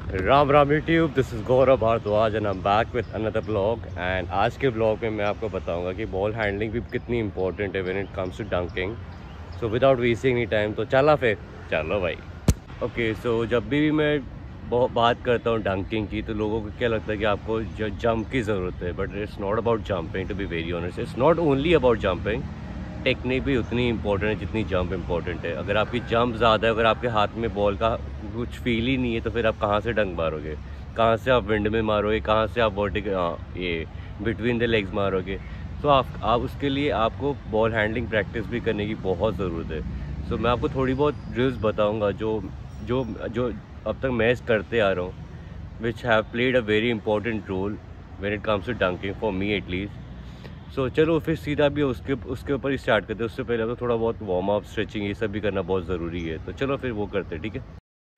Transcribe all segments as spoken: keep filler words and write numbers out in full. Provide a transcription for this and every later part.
Ram Ram YouTube, this is Gaurav Bhardwaj and I am back with another blog. And आज के blog में मैं आपको बताऊंगा कि बॉल हैंडलिंग भी कितनी इंपॉर्टेंट है when it comes to dunking. So without wasting any time, तो चला फिर चलो भाई। ओके, सो जब भी मैं बहुत बात करता हूँ डंकिंग की तो लोगों को क्या लगता है कि आपको जंप की ज़रूरत है, but it's not about jumping. To be very honest, it's not only about jumping. Technique भी उतनी इंपॉर्टेंट है जितनी जंप इंपॉर्टेंट है। अगर आपकी जंप ज़्यादा है, अगर आपके हाथ में बॉल का कुछ फील ही नहीं है, तो फिर आप कहाँ से डंक मारोगे, कहाँ से आप विंड में मारोगे, कहाँ से आप वर्टिकल ये बिटवीन द लेग्स मारोगे। तो आप, आप उसके लिए आपको बॉल हैंडलिंग प्रैक्टिस भी करने की बहुत ज़रूरत है। सो so, मैं आपको थोड़ी बहुत ड्रिल्स बताऊँगा जो जो जो अब तक मैं करते आ रहा हूँ, which have played a very important role when it comes to dunking for me at least. So so, चलो फिर सीधा भी उसके उसके ऊपर ही स्टार्ट करते हैं। उससे पहले तो थोड़ा बहुत वार्म अप, स्ट्रेचिंग, ये सब भी करना बहुत ज़रूरी है। तो चलो फिर वो करते हैं, ठीक है।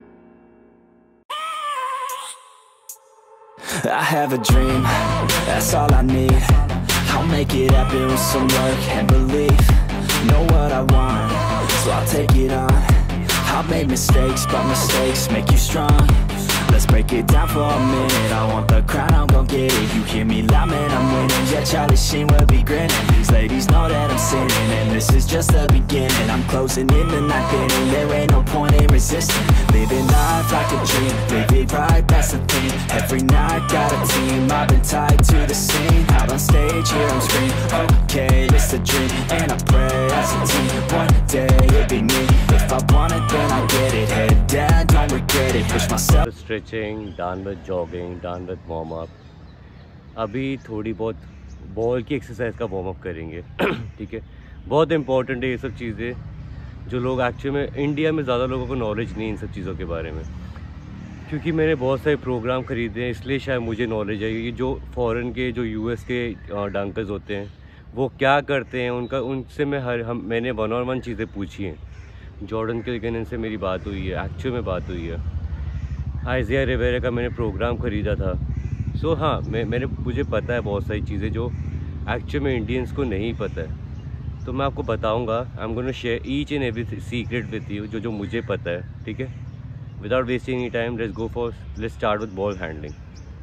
I have a dream, that's all I need. I'll make it happen with some work and belief. Know what I want, so I'll take it on. I've made mistakes, but mistakes make you strong. Let's break it down for a minute. I want the crown, I'm gon' get it. You hear me loud, man, I'm winning. Yeah, Charlie Sheen will be grinning. These ladies know that I'm sinning, and this is just the beginning. I'm closing in the ninth inning. There ain't no point in resisting. Living life like a dream, live it right, that's the thing. Every night got a team, I've been tied to the scene. Out on stage, here I'm scream. Okay, it's a dream, and I pray as a team. One day it'll be me. If I want it, then I get it. Head down, don't regret it. Push myself. Stretching done with jogging, done with warm up. अभी थोड़ी बहुत ball की exercise का warm up करेंगे ठीक है। बहुत important है ये सब चीज़ें, जो लोग एक्चुअली में इंडिया में ज़्यादा लोगों को नॉलेज नहीं इन सब चीज़ों के बारे में। क्योंकि मैंने बहुत सारे प्रोग्राम ख़रीदे हैं, इसलिए शायद मुझे नॉलेज है कि जो फ़ॉरेन के, जो यूएस के डंकर्स होते हैं वो क्या करते हैं, उनका उनसे मैं हर हम मैंने वन ऑन वन चीज़ें पूछी हैं। जॉर्डन किलगन से मेरी बात हुई है, एक्चुअल में बात हुई है। आइज़िया रिवेरा का मैंने प्रोग्राम ख़रीदा था। सो so, हाँ, मैं मैंने मुझे पता है बहुत सारी चीज़ें जो एक्चुअल में इंडियंस को नहीं पता है। तो मैं आपको बताऊंगा, I am gonna share each and every secret with you, जो जो मुझे पता है, ठीक है। Without wasting any time, let's go for let's start with ball handling.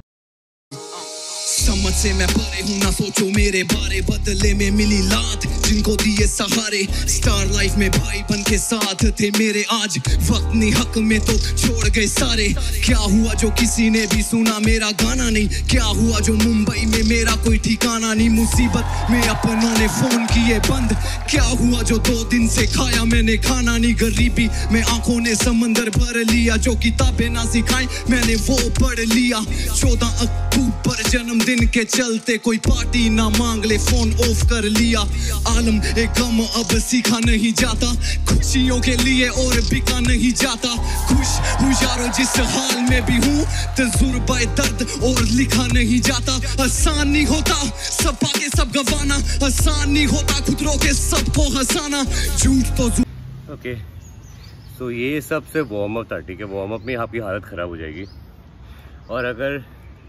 समझ से मैं परे हूँ, ना सोचो मेरे बारे, बदले में मिली लात जिनको दिए सहारे। स्टार लाइफ में भाई बन के साथ थे मेरे, आज वक्त नहीं हक में तो छोड़ गए सारे। क्या हुआ जो किसी ने भी सुना मेरा गाना नहीं, क्या हुआ जो मुंबई में मेरा कोई ठिकाना नहीं। मुसीबत में अपनों ने फोन किए बंद, क्या हुआ जो दो दिन से खाया मैंने खाना नहीं। गरीबी में आंखों ने समंदर भर लिया, जो किताबें ना सिखाई मैंने वो पढ़ लिया। चौदह अक्टूबर जन्मदिन के चलते कोई पार्टी ना मांग ले, फोन ऑफ कर लिया। आलम एक गम अब सीखा नहीं जाता, खुशियों के लिए और बिका नहीं जाता। खुश हूँ यारो जिस हाल में भी हूँ, तजुर्बा दर्द और लिखा नहीं जाता। आसान नहीं होता सब पाके सब गवाना, आसान नहीं होता खुद रोके सबको हंसाना। झूठ तो ओके, सो ये सबसे वार्म अप था, ठीक है। वार्म अप में आपकी हालत ख़राब हो जाएगी। और अगर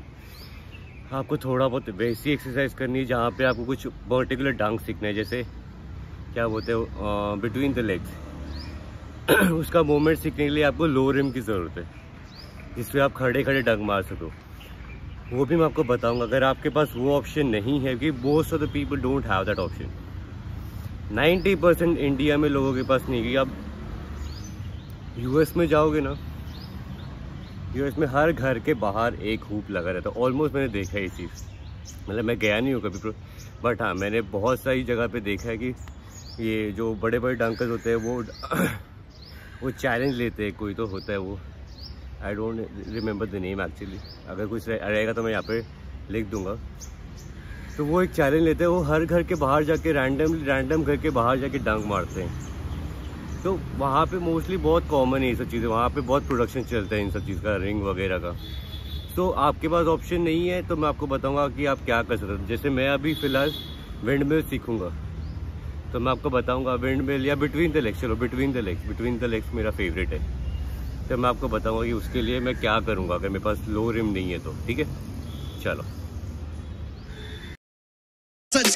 आपको थोड़ा बहुत वैसी एक्सरसाइज करनी है जहाँ पे आपको कुछ पर्टिकुलर डंक सीखना है, जैसे क्या बोलते हैं बिटवीन द लेग्स उसका मूवमेंट सीखने के लिए आपको लो रिम की ज़रूरत है, जिसमें आप खड़े खड़े डंक मार सको। वो भी मैं आपको बताऊंगा। अगर आपके पास वो ऑप्शन नहीं है, कि most of the people don't have that option, ninety percent India में लोगों के पास नहीं। क्योंकि आप यूएस में जाओगे ना, यूएस में हर घर के बाहर एक हूप लगा रहता है। ऑलमोस्ट मैंने देखा है ये चीज़, मतलब मैं गया नहीं हूँ कभी, बट हाँ मैंने बहुत सारी जगह पे देखा है कि ये जो बड़े बड़े डंकर्स होते हैं वो वो चैलेंज लेते हैं। कोई तो होता है वो, I don't remember the name actually, अगर कुछ रहेगा तो मैं यहाँ पे लिख दूँगा। तो वो एक चैलेंज लेते हैं, वो हर घर के बाहर जाके रैंडम रैंडम घर के बाहर जाके डंक मारते हैं। तो वहाँ पे मोस्टली बहुत कॉमन है ये सब चीज़ें, वहाँ पे बहुत प्रोडक्शन चलता है इन सब चीज़ का, रिंग वगैरह का। तो आपके पास ऑप्शन नहीं है तो मैं आपको बताऊँगा कि आप क्या कर सकते हो। जैसे मैं अभी फ़िलहाल विंड मिल सीखूँगा, तो मैं आपको बताऊँगा विंड मिल या बिटवीन द लेग्स। चलो between the legs, between the legs मेरा फेवरेट है। तो मैं आपको बताऊँगा कि उसके लिए मैं क्या करूँगा अगर मेरे पास लो रिम नहीं है तो, ठीक है। चलो सच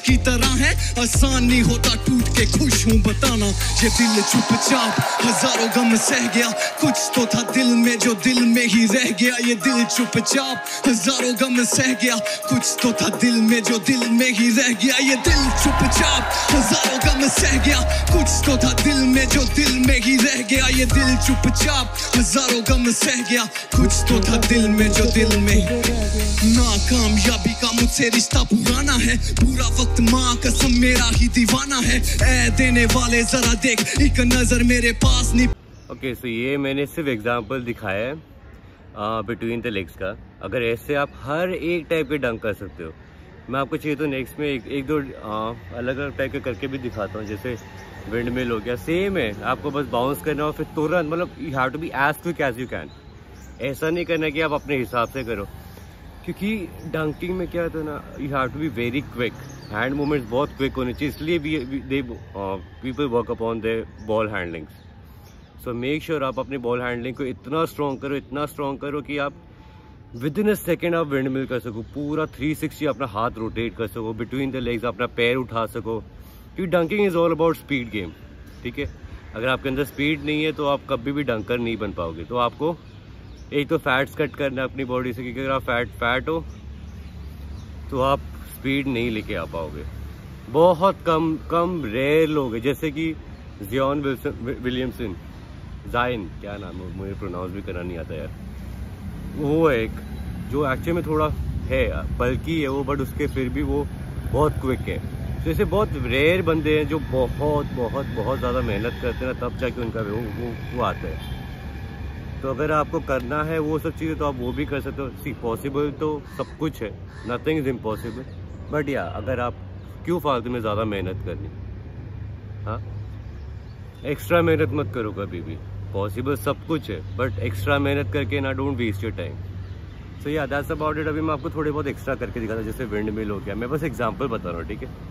की तरह है, आसान नहीं होता टूट के खुश हूँ बताना। ये दिल चुपचाप हजारों गम सह गया, कुछ तो था दिल में जो दिल में ही रह गया। ये दिल चुपचाप हजारों गम सह गया, कुछ तो था दिल में जो दिल में ही रह गया। ये दिल चुपचाप हजारों गम सह गया, कुछ तो था दिल में जो दिल में ही रह गया। ये दिल चुपचाप हजारों गम सह गया, कुछ तो था दिल में जो दिल में। नाकामयाबी का मुझसे रिश्ता पुराना है, पूरा वक्त माँ कसम मेरा ही दीवाना है। ऐ देने वाले जरा देख एक नजर मेरे पास नहीं। ओके सो ये मैंने सिर्फ एग्जांपल दिखाया है बिटवीन द लेग्स का। अगर ऐसे आप हर एक टाइप के डंक कर सकते हो। मैं आपको चाहिए तो नेक्स्ट में एक, एक दो अलग अलग टाइप के करके भी दिखाता हूँ। जैसे विंड मिल हो गया, सेम है, आपको बस बाउंस करना और फिर तुरंत, मतलब you have to be as quick as you can. ऐसा नहीं करना कि आप अपने हिसाब से करो, क्योंकि डंकिंग में क्या होता है ना, you have to be very quick. Hand movements बहुत क्विक होने चाहिए, इसलिए भी they people work upon the ball handlings. So make sure आप अपनी बॉल हैंडलिंग को इतना स्ट्रॉन्ग करो, इतना स्ट्रॉन्ग करो कि आप विद इन अ सेकेंड आप विंड मिल कर सको, पूरा थ्री सिक्सटी अपना हाथ रोटेट कर सको, बिटवीन द लेग्स अपना पैर उठा सको। क्योंकि dunking is all about speed game, ठीक है। अगर आपके अंदर स्पीड नहीं है तो आप कभी भी डंकर नहीं बन पाओगे। तो आपको एक तो फैट्स कट करना है अपनी बॉडी से, क्योंकि अगर आप फैट फैट हो तो आप स्पीड नहीं लेके आ पाओगे। बहुत कम कम रेयर लोग हैं, जैसे कि जियोन विलियमसन, जाइन, क्या नाम है, मुझे प्रोनाउंस भी करना नहीं आता यार। वो है एक जो एक्चुअली में थोड़ा है, बल्कि है वो, बट उसके फिर भी वो बहुत क्विक है। तो ऐसे बहुत रेयर बंदे हैं जो बहुत बहुत बहुत ज़्यादा मेहनत करते हैं ना, तब जाके उनका वो वो, वो आता है। तो अगर आपको करना है वो सब चीज़ें तो आप वो भी कर सकते हो। सी पॉसिबल तो सब कुछ है, नथिंग इज़ इम्पॉसिबल, बट या अगर आप क्यों फालतू में ज़्यादा मेहनत करनी, हाँ एक्स्ट्रा मेहनत मत करो कभी भी। पॉसिबल सब कुछ है, बट एक्स्ट्रा मेहनत करके ना, don't waste your time. So या दैट्स अबाउट इट। अभी मैं आपको थोड़े बहुत एक्स्ट्रा करके दिखाता हूँ, जैसे विंड मिल हो गया, मैं बस एग्जांपल बता रहा हूँ, ठीक है।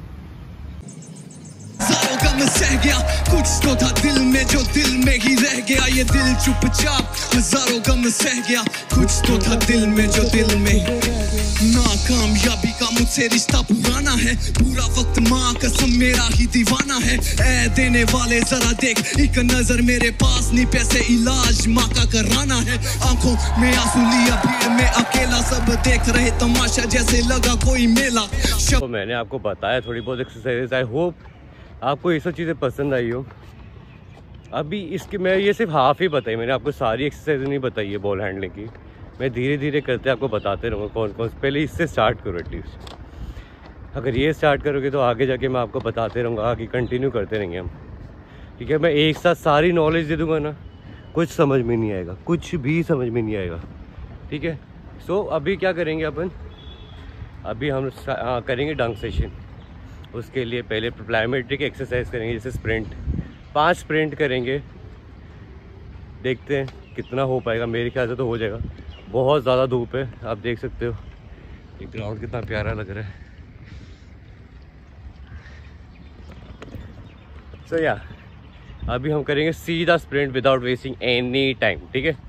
गम सह गया, कुछ तो था दिल में जो दिल में ही रह गया। ये दिल चुपचाप हजारों गम सह गया, कुछ तो था दिल में जो दिल में। नाकामयाबी का मुझसे रिश्ता पुराना है, पूरा वक्त माँ कसम मेरा ही दीवाना है। ऐ देने वाले जरा देख एक नजर मेरे पास नहीं, पैसे इलाज माँ का कराना है। आंखों में आंसू लिया भीड़ में अकेला, सब देख रहे तमाशा जैसे लगा कोई मेला। तो मैंने आपको बताया थोड़ी बहुत एक्सरसाइज, आई होप आपको ये सब चीज़ें पसंद आई हो। अभी इसके मैं ये सिर्फ हाफ ही बताई, मैंने आपको सारी एक्सरसाइज नहीं बताई है बॉल हैंडलिंग की। मैं धीरे धीरे करते आपको बताते रहूँगा कौन कौन। पहले इससे स्टार्ट करो एटलीस्ट। अगर ये स्टार्ट करोगे तो आगे जाके मैं आपको बताते रहूँगा, आगे कंटिन्यू करते रहेंगे हम, ठीक है। मैं एक साथ सारी नॉलेज दे दूँगा ना, कुछ समझ में नहीं आएगा, कुछ भी समझ में नहीं आएगा, ठीक है। सो so, अभी क्या करेंगे अपन, अभी हम आ, करेंगे डंक सेशन। उसके लिए पहले प्लायोमेट्रिक एक्सरसाइज करेंगे, जैसे स्प्रिंट, पांच स्प्रिंट करेंगे, देखते हैं कितना हो पाएगा। मेरे ख्याल से तो हो जाएगा। बहुत ज़्यादा धूप है, आप देख सकते हो ये ग्राउंड कितना प्यारा लग रहा है। सो so, या yeah, अभी हम करेंगे सीधा sprint without wasting any time, ठीक है।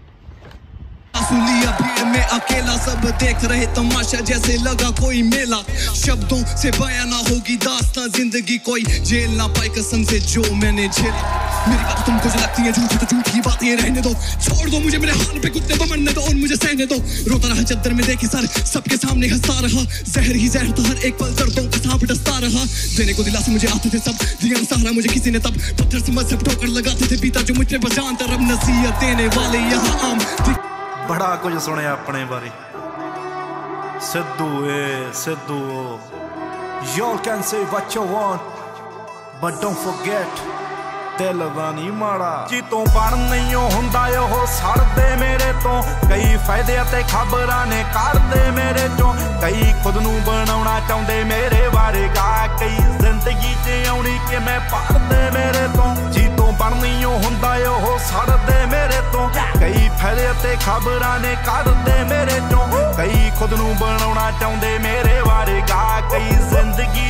लिया भीड़ में अकेला, सब देख रहे तमाशा जैसे लगा कोई मेला। शब्दों से बयां ना होगी दास्तां जिंदगी, कोई जेल ना पाए कसम से जो मैंने झेला। मेरी बात तुमको जो लगती है झूठी तो झूठी बात ये रहने दो, छोड़ दो मुझे मेरे हाल पे कुत्ते बमड़ने दो और मुझे सहने दो। रोता रहा चद्दर में देखे सर, सबके सामने हंसता रहा, जहर ही जहर था हर एक पल, दर्दों का सांप डसता रहा। देने को दिलासे मुझे आते थे सब, दिया सहारा मुझे किसी ने तब, पत्थर से मजहब ठोकर लगाते थे बीता जो मुझ पे बजानता। रब नसीहत देने वाले यहाँ आम। बड़ा कुछ सुने अपने बारे, सिद्धू ए Sidhu. Y'all can say what you want, but don't forget दिल दा नहीं माड़ा। जी तो बन नहीं हुंदा ओह सड़दे मेरे तो, कई फायदे ते खबरां ने करदे मेरे चों। कई खुद नूं बनाउणा चाहुंदे मेरे बारे गा, कई जिंदगी च आउणी कि मैं पढ़दे मेरे तो। जी तो बन नहीं हुंदा ओह सड़दे मेरे तो, कई फायदे ते खबरां ने करदे मेरे चों। कई खुद नूं बनाउणा चाहुंदे मेरे बारे गा, कई जिंदगी।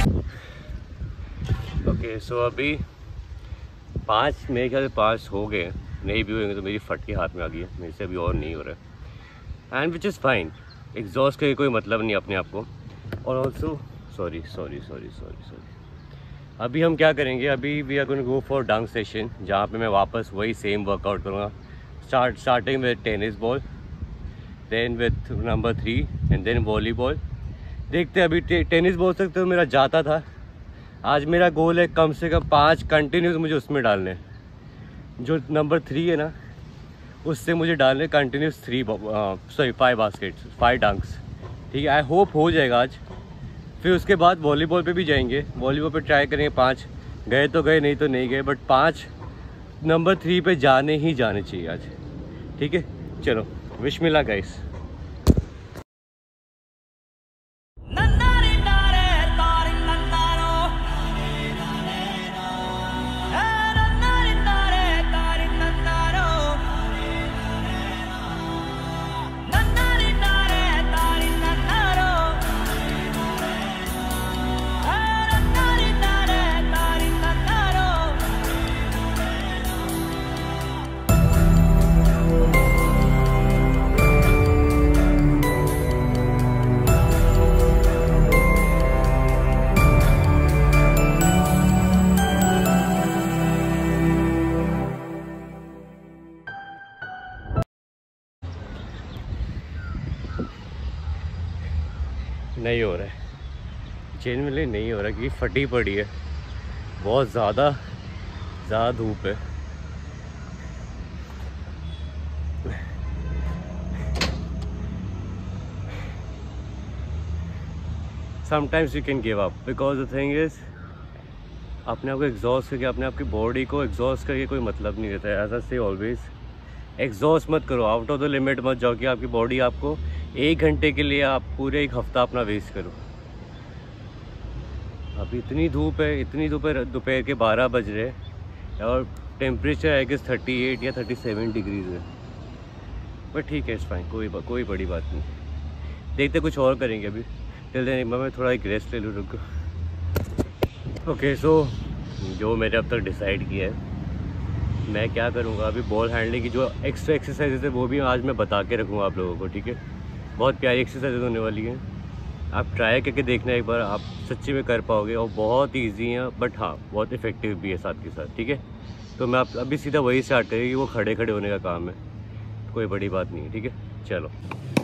ओके सो अभी पाँच, मेरे ख्याल से पाँच हो गए, नहीं भी होंगे तो मेरी फट के हाथ में आ गई है, मेरे से अभी और नहीं हो रहा है। And which is fine, exhaust का कोई मतलब नहीं अपने आप को। और also sorry sorry sorry sorry sorry अभी हम क्या करेंगे, अभी we are going to go for dunk session, जहाँ पे मैं वापस वही सेम वर्कआउट करूँगा। Start starting with tennis ball, then with number three and then volleyball. देखते हैं अभी टे, टेनिस बॉल तक तो मेरा जाता था। आज मेरा गोल है कम से कम पाँच कंटिन्यूस मुझे उसमें डालने। जो नंबर थ्री है ना, उससे मुझे डालने continuous three sorry five baskets, five dunks. ठीक है, आई होप हो जाएगा आज। फिर उसके बाद वॉलीबॉल पे भी जाएंगे, वॉलीबॉल पे ट्राई करेंगे। पाँच गए तो गए, नहीं तो नहीं गए, बट पाँच नंबर थ्री पे जाने ही जाने चाहिए आज। ठीक है, चलो विश मिला गाइस। नहीं हो रहा है, चेन मिले नहीं हो रहा क्योंकि फटी पड़ी है, बहुत ज़्यादा ज़्यादा धूप है। Sometimes you can give up because the thing is, अपने आप को एग्जॉस्ट करके, अपने आप की बॉडी को एग्जॉस्ट करके कोई मतलब नहीं रहता है। ऐसा से ऑलवेज एग्जॉस्ट मत करो, आउट ऑफ द लिमिट मत जाओ कि आपकी बॉडी आपको एक घंटे के लिए आप पूरे एक हफ्ता अपना वेस्ट करो। अभी इतनी धूप है, इतनी धूप है, दोपहर के बारह बज रहे हैं और टेम्परेचर है कि थर्टी एट या थर्टी सेवन डिग्रीज है। बट ठीक है, इट्स फाइन, कोई कोई बड़ी बात नहीं। देखते कुछ और करेंगे अभी। चल दें, मैं थोड़ा एक रेस्ट ले लूँ, रुको। ओके, सो जो मैंने अब तक डिसाइड किया है मैं क्या करूँगा, अभी बॉल हैंडलिंग की जो एक्स्ट्रा एक्सरसाइजेज है वो भी आज मैं बता के रखूँगा आप लोगों को। ठीक है, बहुत प्यारी एक्सरसाइज होने वाली है, आप ट्राई करके देखना एक बार, आप सच्ची में कर पाओगे। और बहुत ईजी है, बट हाँ बहुत इफेक्टिव भी है साथ के साथ। ठीक है, तो मैं आप अभी सीधा वही स्टार्ट करेंगे, वो खड़े खड़े होने का काम है, कोई बड़ी बात नहीं है। ठीक है, चलो।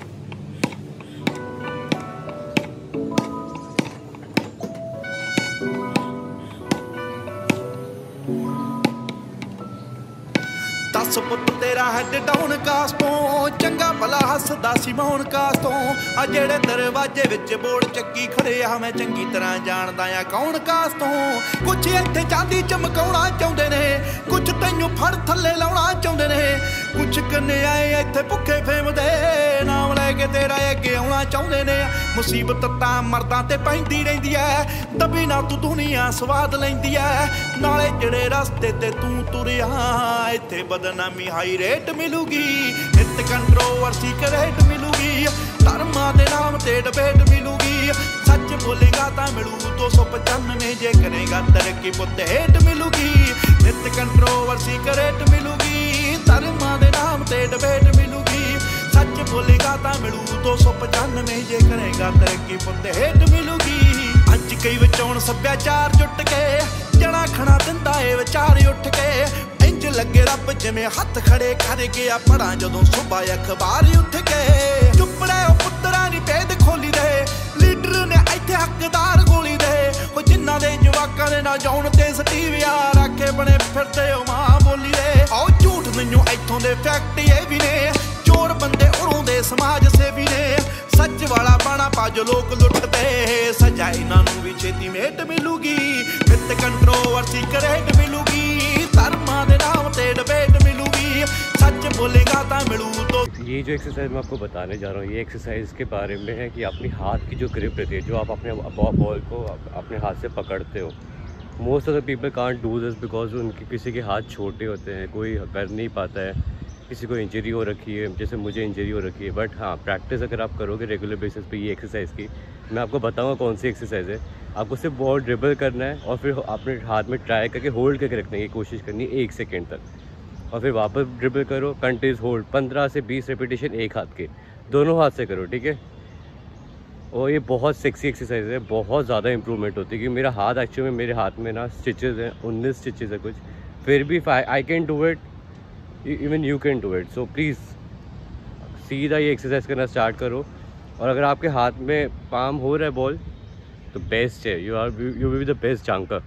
दस पुत तेरा हैड डाउन कास तो चंगा भला हसदा सी मौन कास तो आ जेड़े दरवाजे विच बोर्ड चक्की खड़े आ मैं चंगी तरह जानदा आ कौन कास तो। कुछ इत्थे चांदी चमकाउणा चाहुंदे ने, कुछ तैनूं फड़ थल्ले लाउणा चाहुंदे ने, कुछ कन्ने आए इत्थे भुखे फेमदे नाम लैके तेरा अगे आउणा चाहुंदे ने। मुसीबत तां मर्दां ते पैंदी रहिंदी ऐ, दबी ना तू दुनिया स्वाद लैंदी ऐ। नाले जेड़े रस्ते ते तू तुरिया इत्थे बदनामी हाई रेट मिलूगी, नित कंट्रोवर्सी करेट मिलूगी, धर्मां दे नाम ते डिबेट मिलूगी। सच बोलेगा तां मिलू दो सौ पचानवे, जे करेगा तरक्की पुत हेट मिलूगी। नित कंट्रोवर्सी करेट मिलूगी, धर्मां दे नाम ते डिबेट मिलूगी। सच बोलेगा तां मिलू दो सौ पचानवे, जे करेगा तरक्की पुत हेट मिलूगी। अज कई विचों सभ्याचार जुट के जना खना दिंदा ए विचार उठ के, इंज लगे रब जिवें हथ खड़े कर गया पढ़ा जदों सुबह अखबार उठ के। चुपड़े ओ पुत्तरा नी भेद खोली दे, लीडर ने इत्थे हकदार गोली दे। ओ जिन्हां दे जवाकां दे ना जाउण ते सटीविया राखे बने फिरदे ओ मां बोली दे। ओ झूठ मैनूं इत्थों दे फैक्ट ये भी ने, चोर बंदे उरों दे समाज सेवी ने। सच वाला बाणा पा जो लोग लुटते, सजा इन्हां नूं भी छेती मेट मिलूगी। नित कंट्रोवर्सी करेट मिलूगी, धर्मां दे नाम ते डिबेट मिलूगी। सच बोलेगा तां मिलू तो। ये जो एक्सरसाइज मैं आपको बताने जा रहा हूँ, ये एक्सरसाइज के बारे में है कि अपनी हाथ की जो ग्रिप रहती है, जो आप अपने बॉल को अपने हाथ से पकड़ते हो। Most of the people can't do this because उनके किसी के हाथ छोटे होते हैं, कोई कर नहीं पाता है, किसी को इंजरी हो रखी है, जैसे मुझे इंजरी हो रखी है। बट हाँ, प्रैक्टिस अगर आप करोगे रेगुलर बेसिस पे ये एक्सरसाइज की, मैं आपको बताऊंगा कौन सी एक्सरसाइज है। आपको सिर्फ बॉल ड्रिबल करना है और फिर अपने हाथ में ट्राई करके होल्ड करके रखने की कोशिश करनी है एक सेकेंड तक, और फिर वापस ड्रिबल करो, कंटिन्यूस होल्ड, पंद्रह से बीस रेपिटेशन एक हाथ के, दोनों हाथ से करो। ठीक है, और ये बहुत सेक्सी एक्सरसाइज है, बहुत ज़्यादा इंप्रूवमेंट होती है क्योंकि मेरा हाथ एक्चुअली में मेरे हाथ में ना स्टिचेस हैं, उन्नीस स्टिचेस है कुछ, फिर भी I can do it, even you can do it. So please सीधा ये एक्सरसाइज करना स्टार्ट करो। और अगर आपके हाथ में पाम हो रहा है बॉल तो बेस्ट है, you are you will be the best dunker.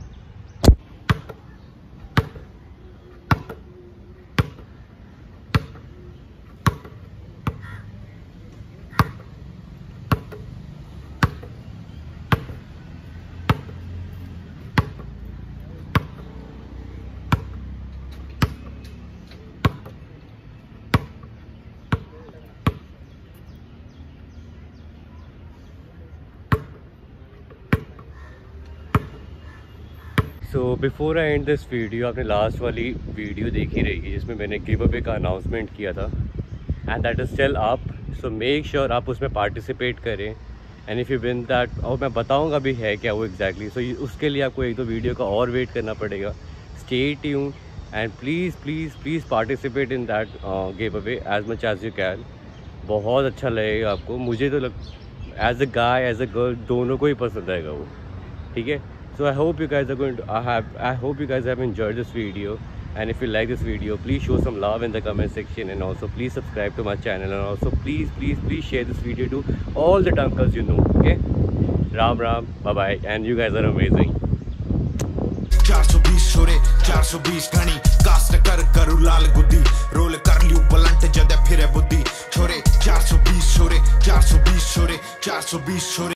So before I end this video, आपने लास्ट वाली वीडियो देखी रहेगी जिसमें मैंने गिव अवे का अनाउंसमेंट किया था and that is still up. So make sure आप उसमें पार्टिसिपेट करें and if you win that, और मैं बताऊंगा भी है क्या वो एग्जैक्टली। सो so, उसके लिए आपको एक दो वीडियो का और वेट करना पड़ेगा। Stay tuned and please please please participate in that giveaway as much as you can. बहुत अच्छा लगेगा आपको, मुझे तो लग as a guy as a girl दोनों को ही पसंद आएगा वो, ठीक है। So I hope you guys are going to I have I hope you guys have enjoyed this video, and if you like this video please show some love in the comment section, and also please subscribe to my channel, and also please please please share this video to all the dunkers you know, okay? Ram Ram, bye bye, and you guys are amazing. चार सौ बीस छोरे चार सौ बीस घनी cast कर करू लाल गुद्दी रोल कर लियो बलंट जद फिरे बुद्धि छोरे चार सौ बीस छोरे चार सौ बीस छोरे चार सौ बीस छोरे।